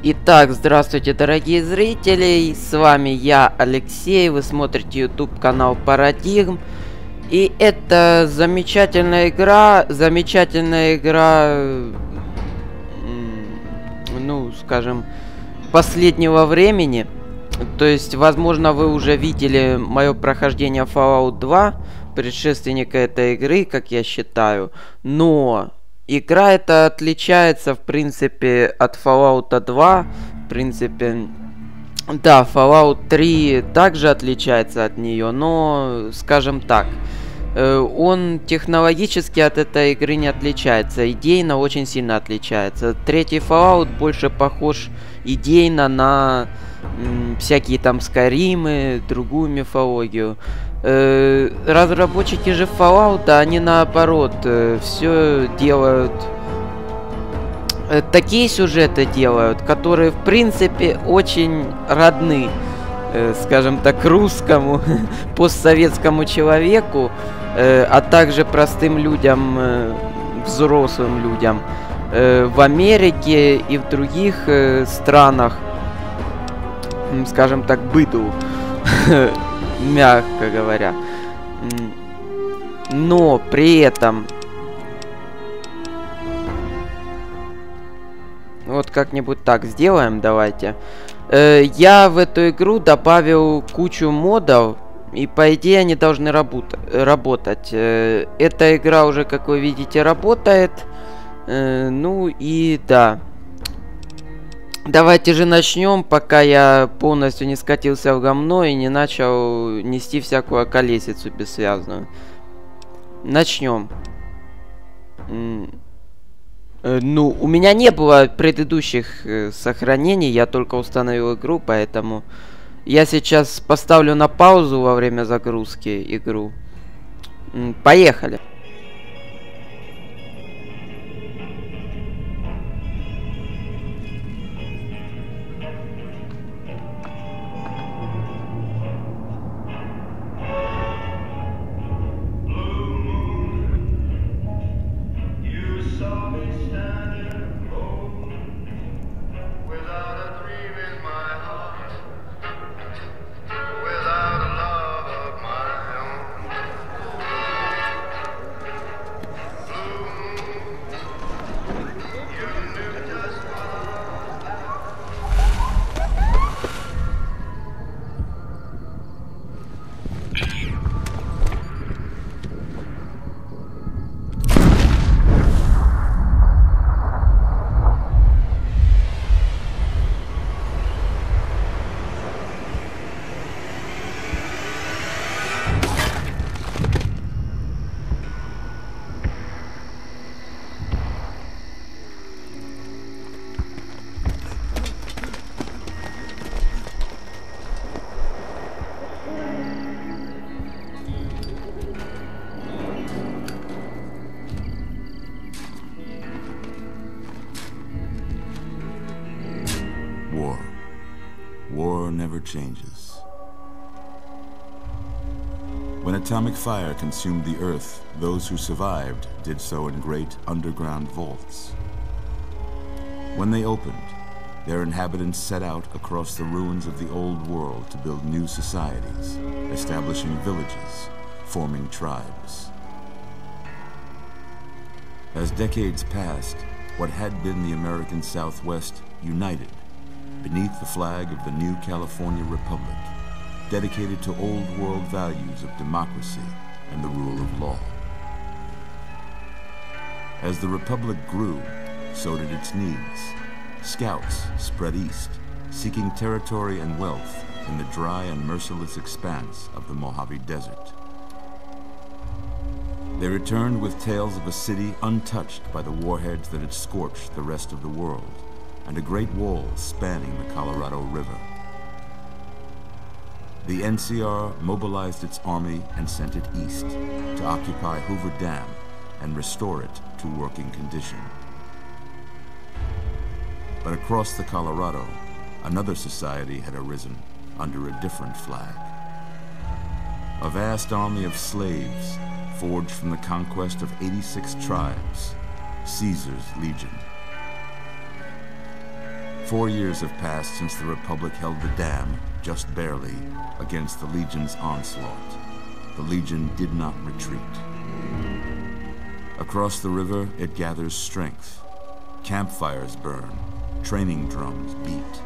Итак, здравствуйте, дорогие зрители, с вами я, Алексей, вы смотрите YouTube канал Paradigm. И это замечательная игра, ну, скажем, последнего времени. То есть, возможно, вы уже видели мое прохождение Fallout 2, предшественника этой игры, как я считаю. Но игра эта отличается, в принципе, от Fallout 2. В принципе, да, Fallout 3 также отличается от нее, но, скажем так, он технологически от этой игры не отличается, идейно очень сильно отличается. Третий Fallout больше похож идейно на всякие там Скайримы, другую мифологию. Разработчики же Fallout, они наоборот, все делают... Такие сюжеты делают, которые в принципе очень родны, скажем так, русскому, постсоветскому человеку, а также простым людям, взрослым людям в Америке и в других странах, скажем так, быду, мягко говоря. Но при этом вот как-нибудь так сделаем, давайте. Я в эту игру добавил кучу модов, и по идее они должны работать. Эта игра уже, как вы видите, работает. Ну и да. Давайте же начнем, пока я полностью не скатился в говно и не начал нести всякую околесицу бессвязную. Начнем. Ну, у меня не было предыдущих сохранений, я только установил игру, поэтому я сейчас поставлю на паузу во время загрузки игру. Поехали. War never changes. When atomic fire consumed the Earth, those who survived did so in great underground vaults. When they opened, their inhabitants set out across the ruins of the old world to build new societies, establishing villages, forming tribes. As decades passed, what had been the American Southwest united beneath the flag of the new California Republic, dedicated to old world values of democracy and the rule of law. As the Republic grew, so did its needs. Scouts spread east, seeking territory and wealth in the dry and merciless expanse of the Mojave Desert. They returned with tales of a city untouched by the warheads that had scorched the rest of the world, and a great wall spanning the Colorado River. The NCR mobilized its army and sent it east to occupy Hoover Dam and restore it to working condition. But across the Colorado, another society had arisen under a different flag. A vast army of slaves forged from the conquest of 86 tribes, Caesar's Legion. 4 years have passed since the Republic held the dam, just barely, against the Legion's onslaught. The Legion did not retreat. Across the river, it gathers strength. Campfires burn, training drums beat.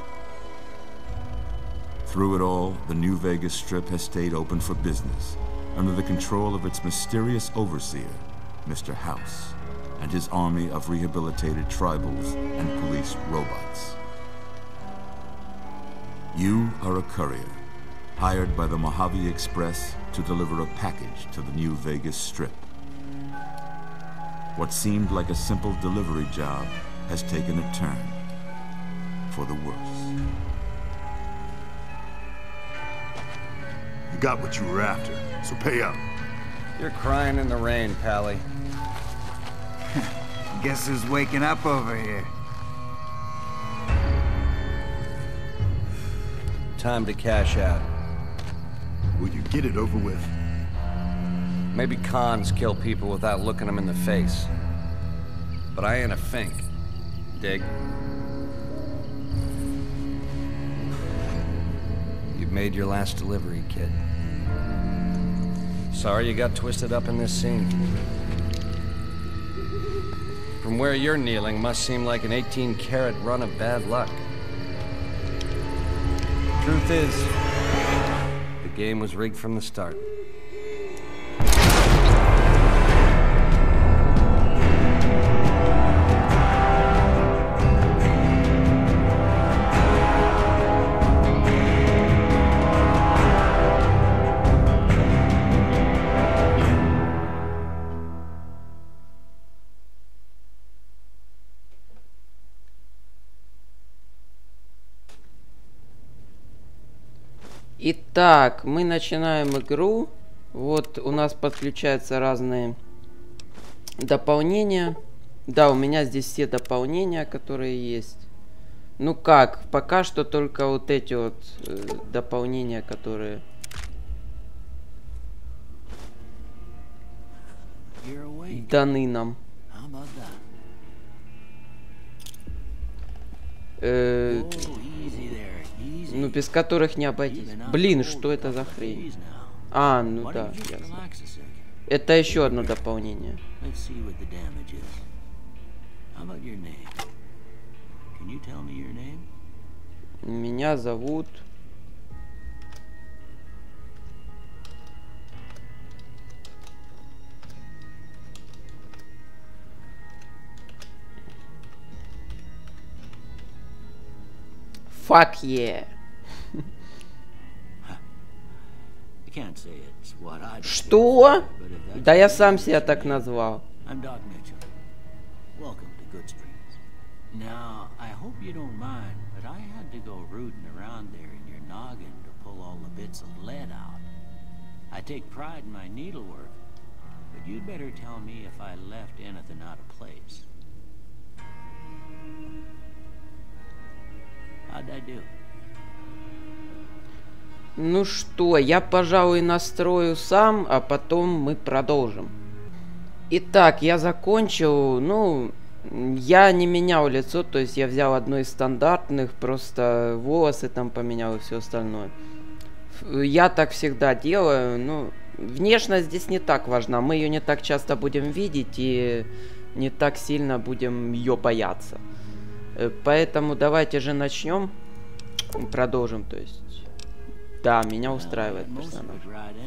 Through it all, the New Vegas Strip has stayed open for business, under the control of its mysterious overseer, Mr. House, and his army of rehabilitated tribals and police robots. You are a courier, hired by the Mojave Express to deliver a package to the New Vegas Strip. What seemed like a simple delivery job has taken a turn for the worse. You got what you were after, so pay up. You're crying in the rain, Pally. Guess who's waking up over here? Time to cash out. Will you get it over with? Maybe cons kill people without looking them in the face. But I ain't a fink. Dig? You've made your last delivery, kid. Sorry you got twisted up in this scene. From where you're kneeling must seem like an 18-carat run of bad luck. Truth is, the game was rigged from the start. Итак, мы начинаем игру. Вот у нас подключаются разные дополнения. Да, у меня здесь все дополнения, которые есть. Ну как, пока что только вот эти вот дополнения, которые... даны нам. Ну, без которых не обойтись. Блин, что это за хрень? А, ну да, ясно. Это еще одно дополнение. Меня зовут... Fuck yeah. Что? Да я сам себя так назвал. Now, I hope you don't mind, but I had to go rooting around there in your noggin to pull all the bits of lead out. I take pride in my needlework, but you'd better tell me if I left anything out of place. How'd I do? Ну что, я, пожалуй, настрою сам, а потом мы продолжим. Итак, я закончил, ну... Я не менял лицо, то есть я взял одно из стандартных, просто волосы там поменял и все остальное. Я так всегда делаю, ну, внешность здесь не так важна, мы ее не так часто будем видеть и не так сильно будем ее бояться. Поэтому давайте же начнем, продолжим, то есть. Да, меня устраивает персонаж.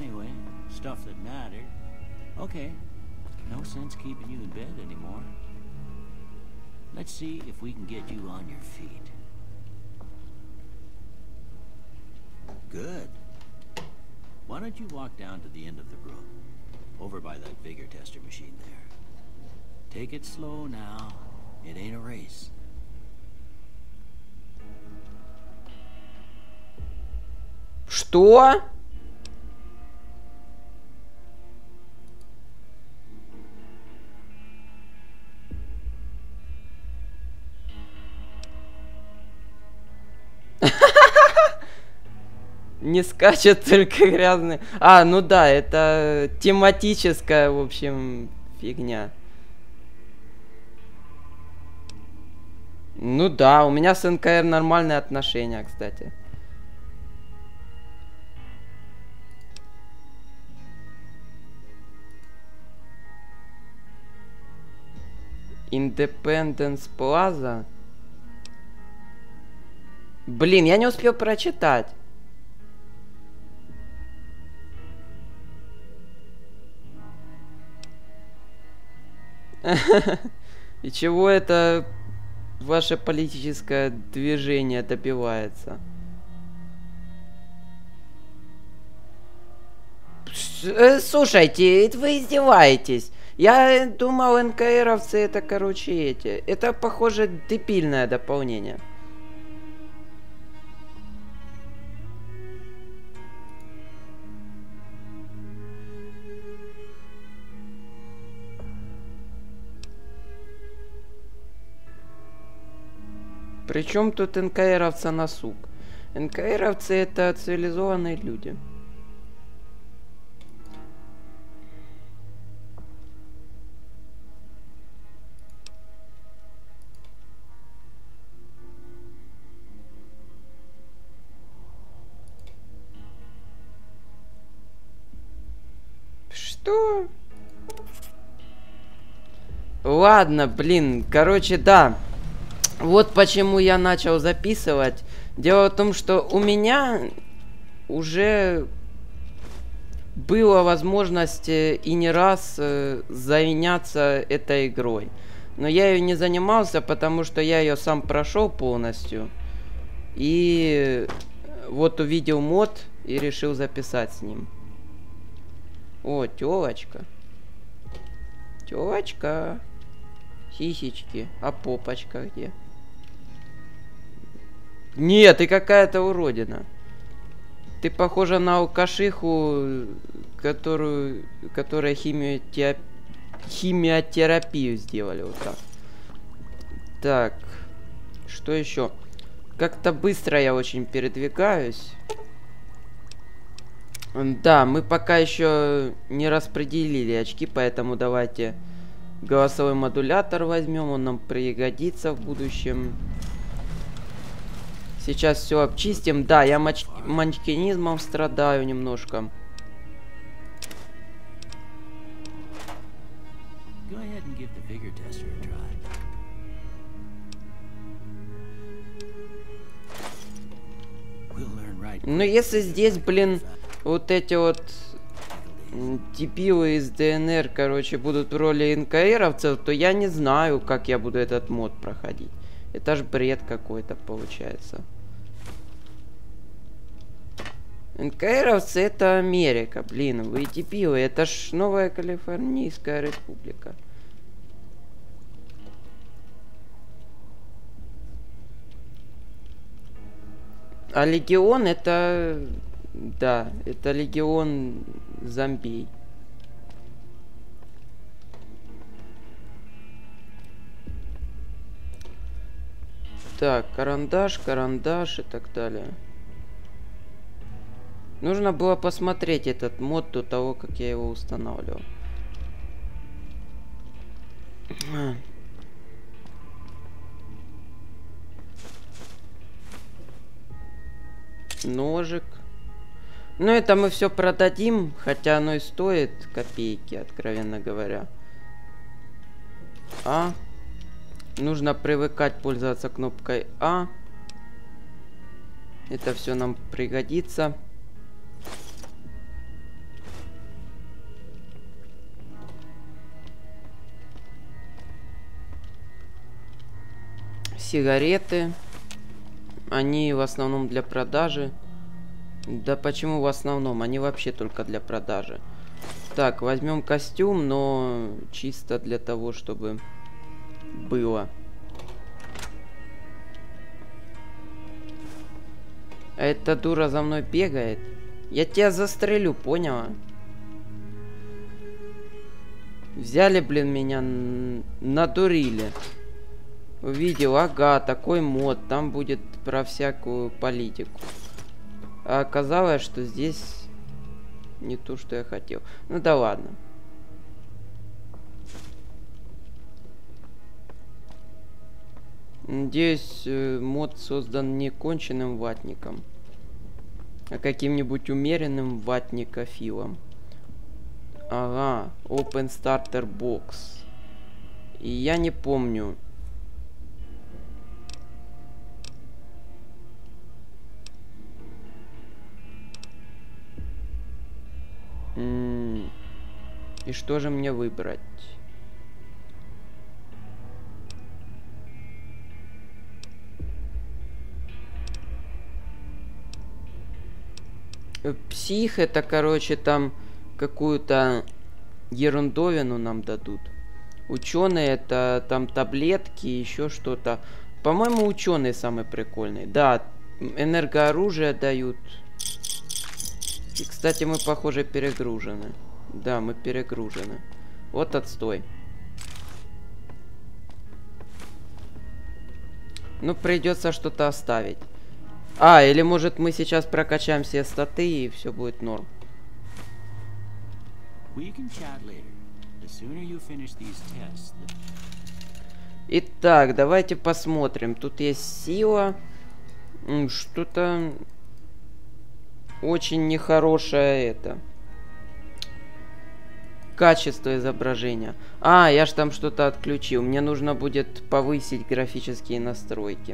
Let's see if we can get you on your feet. Good. Why don't you walk down to the end of the room, over by that vigor tester machine there. Take it slow now. It ain't a race. Что? Не скачет только грязный. А, ну да, это тематическая, в общем, фигня. Ну да, у меня с НКР нормальные отношения, кстати. Independence Plaza. Блин, я не успел прочитать. И чего это ваше политическое движение добивается? Слушайте, вы издеваетесь. Я думал, НКРовцы это, короче, эти. Это, похоже, дебильное дополнение. Причем тут НКРовца на сук? НКРовцы это цивилизованные люди. Что? Ладно, блин, короче, да. Вот почему я начал записывать. Дело в том, что у меня уже была возможность и не раз заняться этой игрой. Но я ее не занимался, потому что я ее сам прошел полностью. И вот увидел мод и решил записать с ним. О, тёлочка. Тёлочка. Сисечки. А попочка где? Нет, ты какая-то уродина. Ты похожа на алкашиху, которая химиотерапию сделали. Вот так. Так. Что еще? Как-то быстро я очень передвигаюсь. Да, мы пока еще не распределили очки, поэтому давайте голосовой модулятор возьмем, он нам пригодится в будущем. Сейчас все обчистим. Да, я манчкинизмом страдаю немножко. Ну, если здесь, блин, вот эти вот дебилы из ДНР, короче, будут в роли НКРовцев, то я не знаю, как я буду этот мод проходить. Это ж бред какой-то получается. НКРовцы это Америка, блин, вы дебилы, это ж новая Калифорнийская республика. А легион это... Да, это легион зомбей. Так, карандаш и так далее. Нужно было посмотреть этот мод до того, как я его устанавливал. Ножик. Ну, это мы все продадим, хотя оно и стоит копейки, откровенно говоря. А. Нужно привыкать пользоваться кнопкой А. Это все нам пригодится. Сигареты. Они в основном для продажи. Да почему в основном? Они вообще только для продажи. Так, возьмем костюм, но чисто для того, чтобы было. А эта дура за мной бегает. Я тебя застрелю, поняла? Взяли, блин, меня, надурили. Увидел, ага, такой мод, там будет про всякую политику. А оказалось, что здесь не то, что я хотел. Ну да ладно. Надеюсь, мод создан не конченным ватником, а каким-нибудь умеренным ватникофилом. Ага, Open Starter Box. И я не помню. И что же мне выбрать? Псих, это, короче, там какую-то ерундовину нам дадут. Ученые, это там таблетки, еще что-то. По-моему, ученые самый прикольный. Да, энергооружие дают. И, кстати, мы, похоже, перегружены. Да, мы перегружены. Вот отстой. Ну, придется что-то оставить. А, или может мы сейчас прокачаем все статы и все будет норм. Итак, давайте посмотрим. Тут есть сила. Что-то очень нехорошее это. Качество изображения. А, я ж там что-то отключил. Мне нужно будет повысить графические настройки.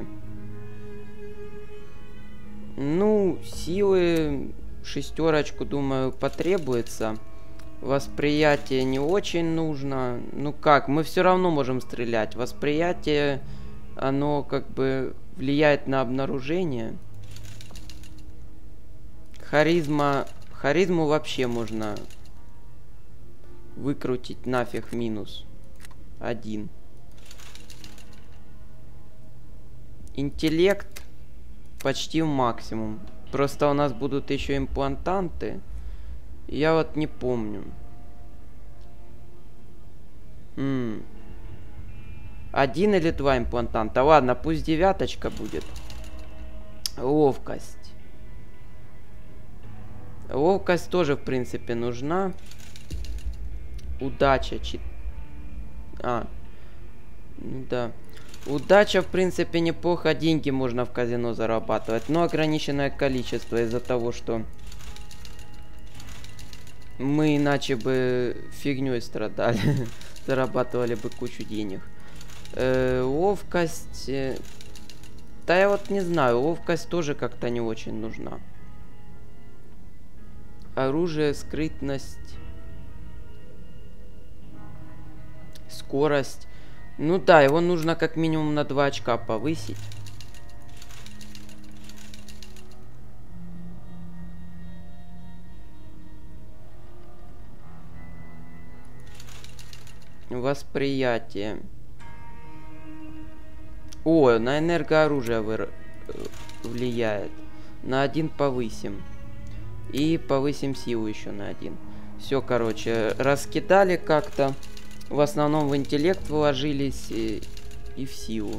Ну, силы 6, думаю, потребуется. Восприятие не очень нужно. Ну как, мы все равно можем стрелять. Восприятие, оно как бы влияет на обнаружение. Харизму вообще можно выкрутить нафиг минус 1. Интеллект почти в максимум. Просто у нас будут еще имплантанты. Я вот не помню. 1 или 2 имплантанта. Ладно, пусть 9 будет. Ловкость. Ловкость тоже, в принципе, нужна. Удача. Ну да. Удача, в принципе, неплохо. Деньги можно в казино зарабатывать. Но ограниченное количество из-за того, что мы иначе бы фигней страдали. Зарабатывали бы кучу денег. Ловкость. Да я вот не знаю. Ловкость тоже как-то не очень нужна. Оружие, скрытность. Скорость. Ну да, его нужно как минимум на 2 очка повысить. Восприятие. О, на энергооружие влияет. На 1 повысим. И повысим силу еще на 1. Все, короче, раскидали как-то. В основном в интеллект вложились и в силу.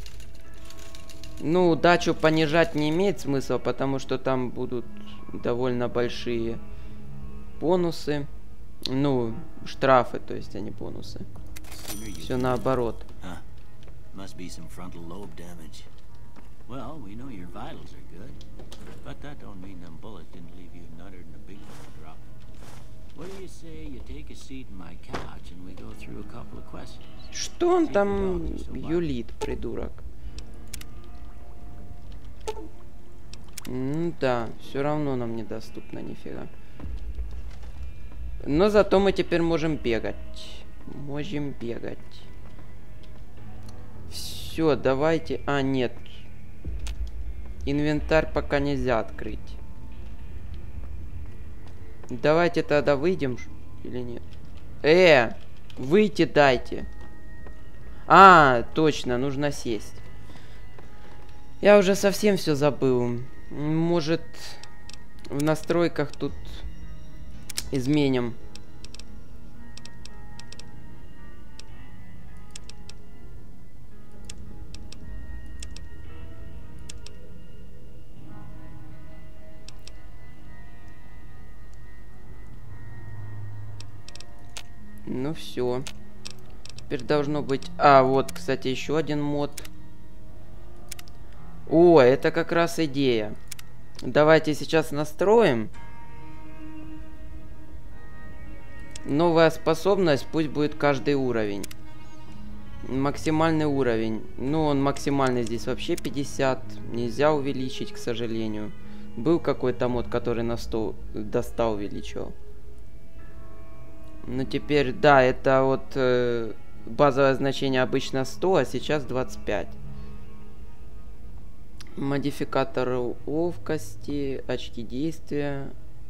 Ну, удачу понижать не имеет смысла, потому что там будут довольно большие бонусы. Ну, штрафы, то есть, а не бонусы. Все наоборот. Что он там юлит, придурок? Да, все равно нам недоступно нифига. Но зато мы теперь можем бегать. Можем бегать. Все, давайте... А, нет. Инвентарь пока нельзя открыть. Давайте тогда выйдем. Или нет? Выйти дайте. А, точно, нужно сесть. Я уже совсем все забыл. Может, в настройках тут изменим. Ну все. Теперь должно быть... А, вот, кстати, еще один мод. О, это как раз идея. Давайте сейчас настроим. Новая способность, пусть будет каждый уровень. Максимальный уровень. Ну, он максимальный здесь вообще 50. Нельзя увеличить, к сожалению. Был какой-то мод, который на 100 до 100 увеличивал. Ну, теперь, да, это вот базовое значение обычно 100, а сейчас 25. Модификатор ловкости, очки действия.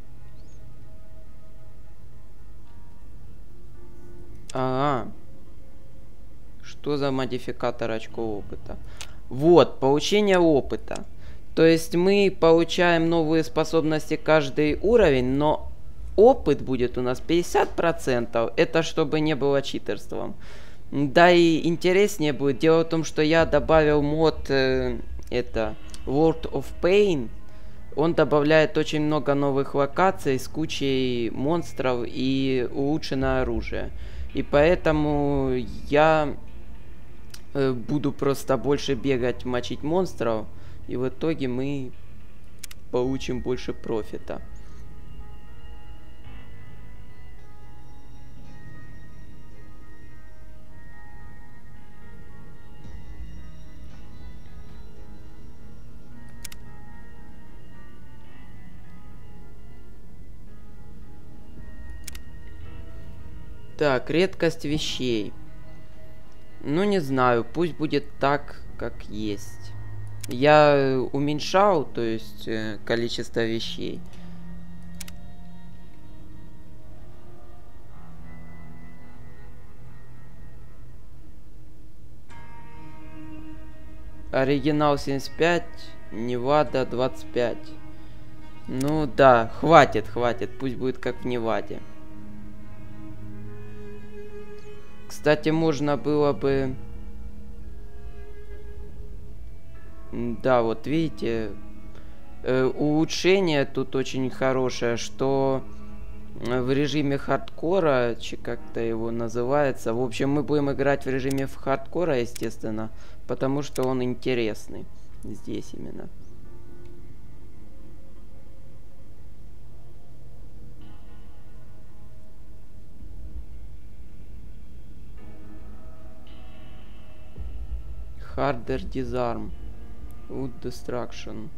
Ага. Что за модификатор очков опыта? Вот, получение опыта. То есть мы получаем новые способности каждый уровень, но опыт будет у нас 50%. Это чтобы не было читерством. Да и интереснее будет. Дело в том, что я добавил мод это World of Pain. Он добавляет очень много новых локаций с кучей монстров и улучшенное оружие. И поэтому я буду просто больше бегать, мочить монстров. И в итоге мы получим больше профита. Так, редкость вещей. Ну, не знаю, пусть будет так, как есть. Я уменьшал, то есть, количество вещей. Оригинал 75, Невада 25. Ну да, хватит, пусть будет как в Неваде. Кстати, можно было бы... Да, вот видите, улучшение тут очень хорошее, что в режиме хардкора, как-то его называется. В общем, мы будем играть в режиме хардкора, естественно, потому что он интересный здесь именно. Harder Disarm. Loot Destruction.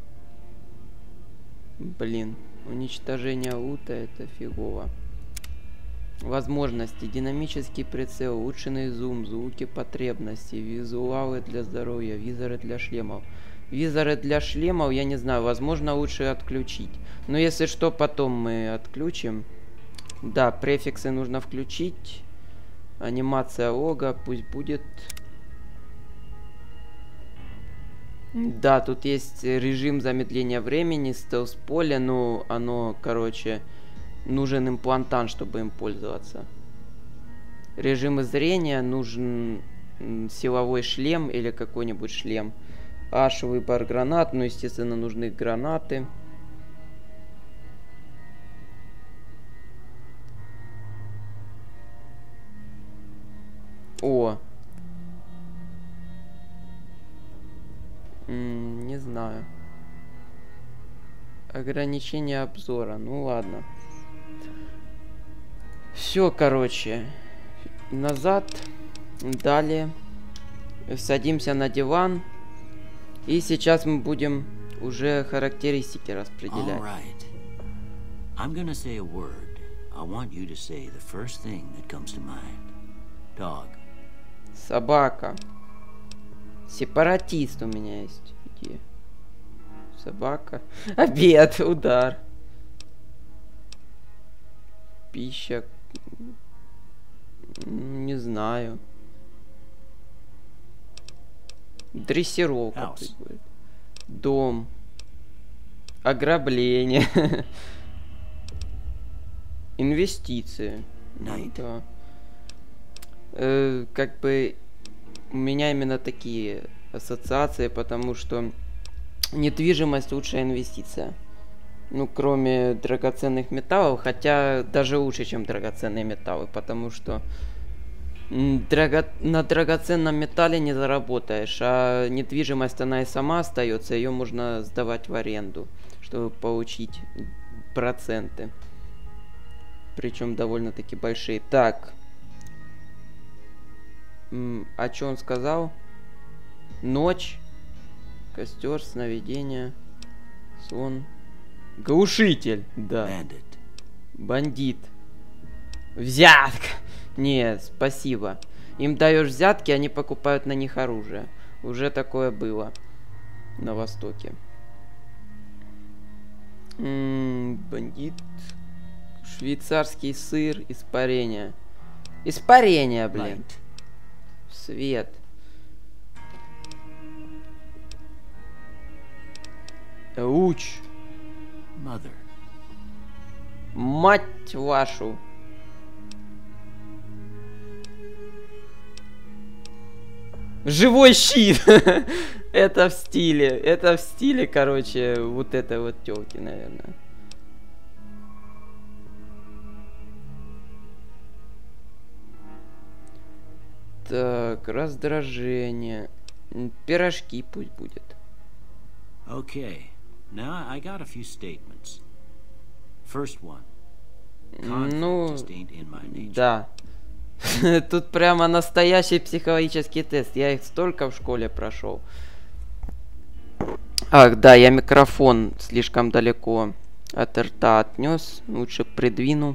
Блин, уничтожение лута это фигово. Возможности. Динамический прицел, улучшенный зум, звуки потребности, визуалы для здоровья, визоры для шлемов. Визоры для шлемов, я не знаю, возможно лучше отключить. Но если что, потом мы отключим. Да, префиксы нужно включить. Анимация лога, пусть будет... Да, тут есть режим замедления времени, стелс-поле, но оно, короче, нужен имплантант, чтобы им пользоваться. Режимы зрения, нужен силовой шлем или какой-нибудь шлем. Аж выбор гранат, ну, естественно, нужны гранаты. О! Не знаю. Ограничение обзора. Ну ладно. Все, короче. Назад. Далее. Садимся на диван. И сейчас мы будем уже характеристики распределять. I'm gonna say a word. I want you to say the first thing that comes to mind. Dog. Собака. Сепаратист у меня есть. Идея. Собака. Обед. Удар. Пища. Не знаю. Дрессировка. Дом. Ограбление. Инвестиции. Да. Как бы у меня именно такие ассоциации, потому что недвижимость лучшая инвестиция. Ну, кроме драгоценных металлов, хотя даже лучше, чем драгоценные металлы, потому что На драгоценном металле не заработаешь, а недвижимость она и сама остается, ее можно сдавать в аренду, чтобы получить проценты. Причем довольно-таки большие. Так. А что он сказал? Ночь. Костер, сновидение. Сон. Глушитель. Да. Бандит. Взятка. Нет, спасибо. Им даешь взятки, они покупают на них оружие. Уже такое было на Востоке. Бандит. Швейцарский сыр. Испарение. Испарение, блин. Свет. Уч. Мать вашу. Живой щит. Это в стиле, короче, вот этой вот тёлки, наверное. Так, раздражение. Пирожки пусть будет. Okay. Now I got a few statements. First one. Ну, Conflict just ain't in my nature. да. Тут прямо настоящий психологический тест. Я их столько в школе прошел. Ах, да, я микрофон слишком далеко от рта отнес. Лучше придвину.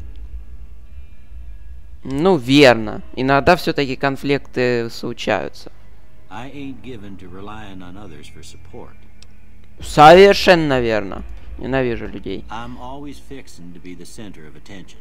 Ну, верно. Иногда все-таки конфликты случаются. I ain't given to relying on others for support. Совершенно верно. Ненавижу людей. I'm always fixing to be the center of attention.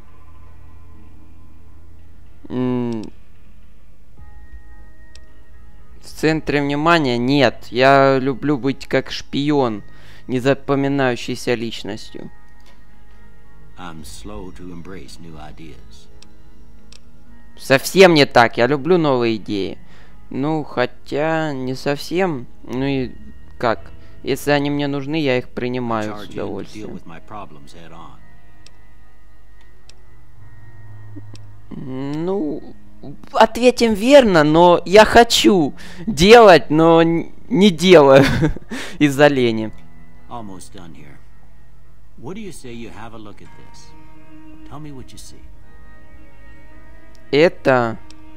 В центре внимания нет. Я люблю быть как шпион, не запоминающийся личностью. I'm slow to embrace new ideas. Совсем не так. Я люблю новые идеи. Ну, хотя не совсем. Ну и как? Если они мне нужны, я их принимаю с удовольствием. Ну, ответим верно, но я хочу делать, но не делаю из-за лени. Almost done here. What do you say you have a look at this? Tell me what you see. Это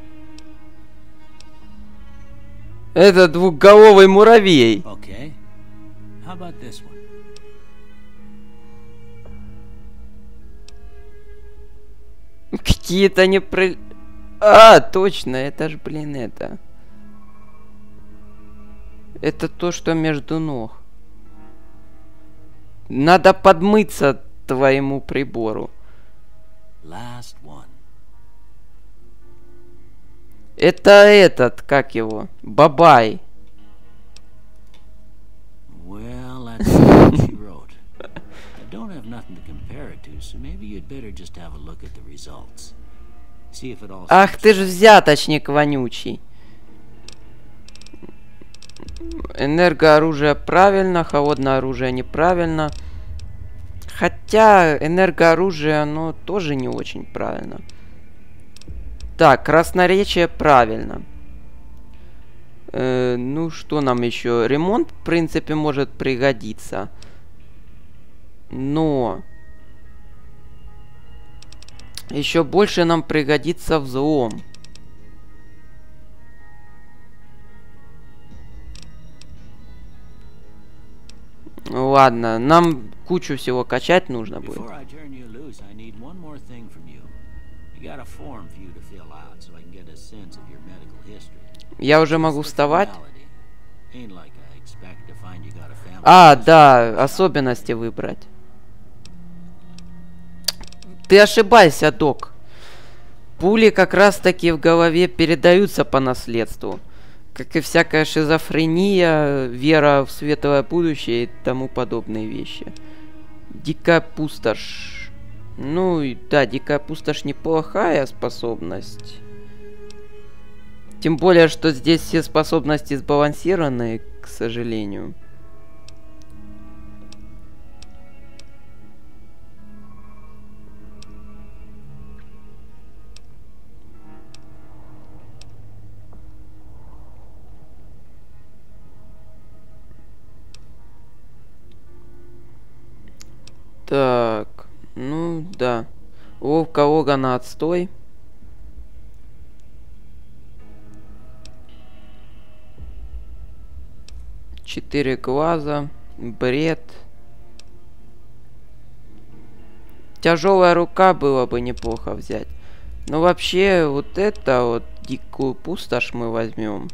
двухголовый муравей. Okay. How about this one? Какие-то А, точно, это ж, блин, это. Это то, что между ног. Надо подмыться твоему прибору. Last one. Это этот, как его? Бабай. Well, that's what she wrote. I don't have nothing to compare it to, so maybe you'd better just have a look at the results. See if it all. Ах ты ж взяточник вонючий. Энергооружие правильно, холодное оружие неправильно. Хотя энергооружие, оно тоже не очень правильно. Так, красноречие правильно. Ну, что нам еще? Ремонт, в принципе, может пригодиться. Но еще больше нам пригодится взлом. Ладно, нам кучу всего качать нужно будет. Я уже могу вставать? А, да, особенности выбрать. Ты ошибайся, док. Пули как раз таки в голове передаются по наследству. Как и всякая шизофрения, вера в светлое будущее и тому подобные вещи. Дикая пустошь. Ну и да, дикая пустошь неплохая способность. Тем более, что здесь все способности сбалансированы, к сожалению. Так, ну да. Вовка Логана отстой. Четыре глаза. Бред. Тяжелая рука было бы неплохо взять. Но вообще вот это вот дикую пустошь мы возьмем.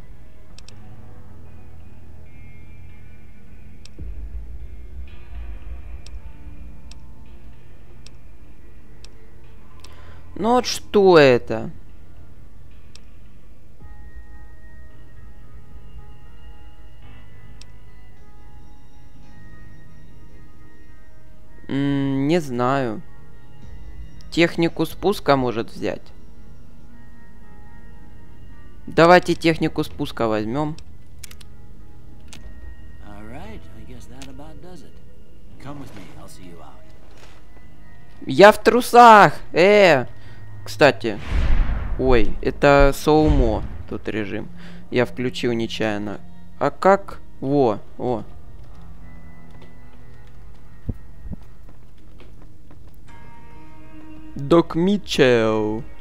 Ну вот что это? Не знаю. Технику спуска может взять. Давайте технику спуска возьмем. Я в трусах! Кстати. Ой, это Соумо. Тут режим. Я включил нечаянно. А как? Во. Док Митчелл.